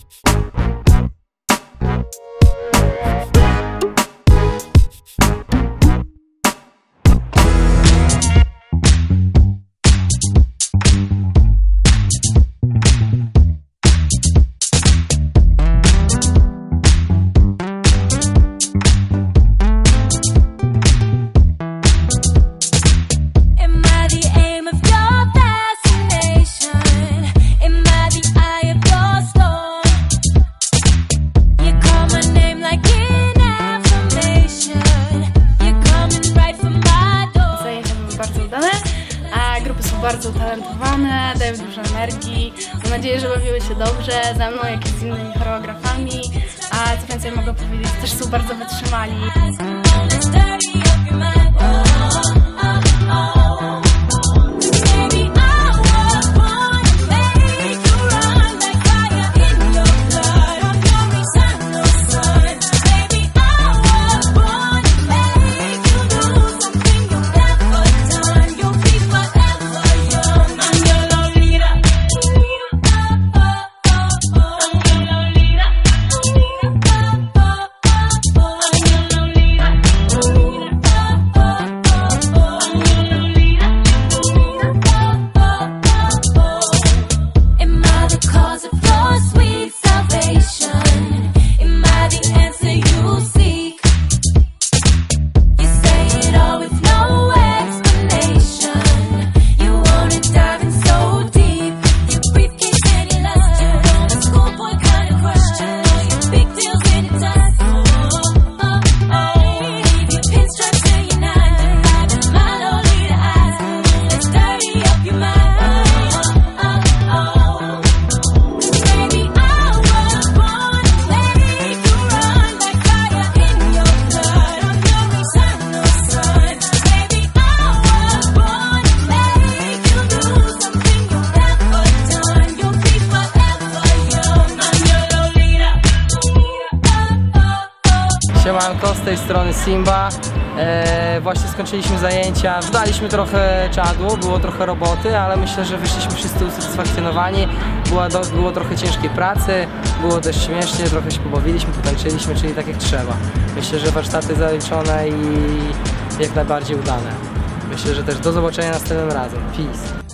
Grupy są bardzo utalentowane, dają dużo energii. Mam nadzieję, że bawiły się dobrze ze mną, jak i z innymi choreografami. A co więcej mogę powiedzieć, też są bardzo wytrzymali. Siemanko, z tej strony Simba. Właśnie skończyliśmy zajęcia, daliśmy trochę czadu, było trochę roboty, ale myślę, że wyszliśmy wszyscy usatysfakcjonowani. Było trochę ciężkiej pracy, było też śmiesznie, trochę się pobawiliśmy, potańczyliśmy, czyli tak jak trzeba. Myślę, że warsztaty zaliczone i jak najbardziej udane. Myślę, że też do zobaczenia następnym razem. Peace!